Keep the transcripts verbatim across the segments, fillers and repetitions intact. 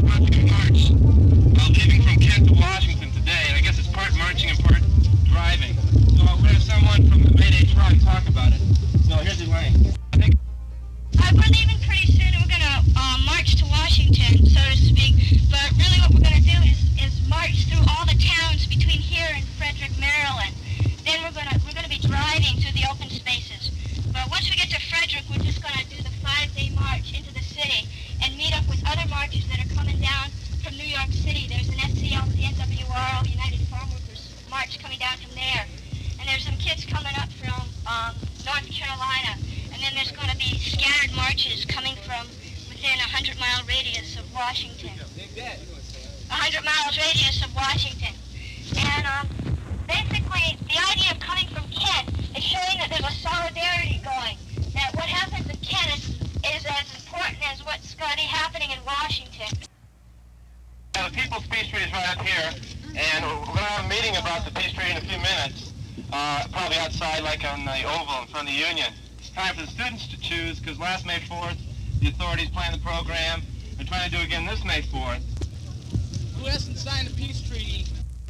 marching march. Well, leaving from Kent to Washington today, and I guess it's part marching and part driving. So we're going to have someone from the Mayday Tribe talk about it. So here's Ling. I think Uh, we're leaving pretty soon, and we're going to uh, march to Washington, so to speak. But really what we're going to do is, is march through all the towns between here and Frederick, Maryland. Then we're going to we're going to be driving through the open spaces. But once we get to Frederick, we're just going to do the five-day march into the city and meet up with other marches that are coming down from New York City. There's an S C L C N W R L, United Farm Workers March, coming down from there. And there's some kids coming up from um, North Carolina. And then there's going to be scattered marches coming from within a hundred mile radius of Washington. A hundred miles radius of Washington. And um, basically, the idea of coming from Kent is showing that there's a solidarity going. That what happens in Kent is, is as important as what's going to be happening in Washington. the People's Peace Treaty is right up here, and we're going to have a meeting about the Peace Treaty in a few minutes, uh, probably outside like on the Oval in front of the Union. It's time for the students to choose, because last May fourth, the authorities planned the program. They're trying to do again this May fourth. Who hasn't signed the peace treaty?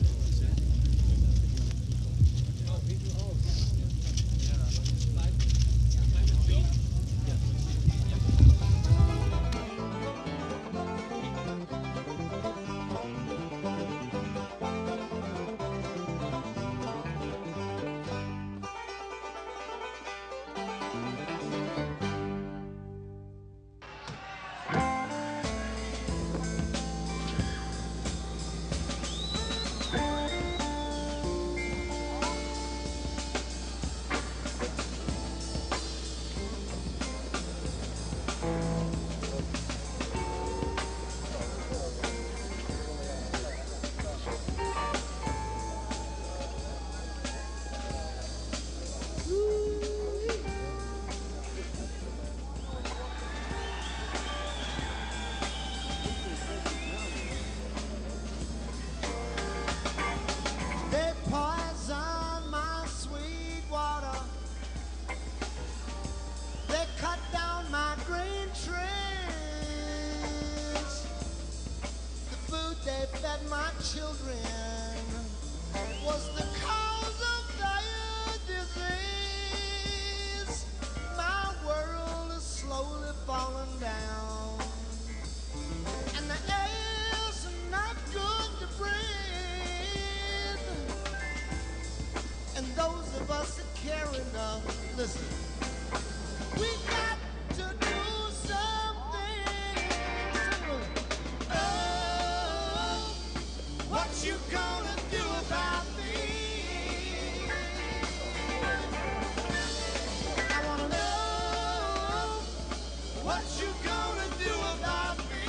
My children was the cause of their disease. My world is slowly falling down, and the air's not good to breathe. And those of us that care enough, listen, we got to do something. Oh, what you gonna do about me? I wanna know what you gonna do about me.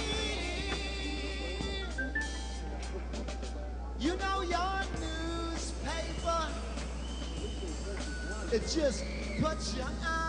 You know your newspaper, it just puts you out.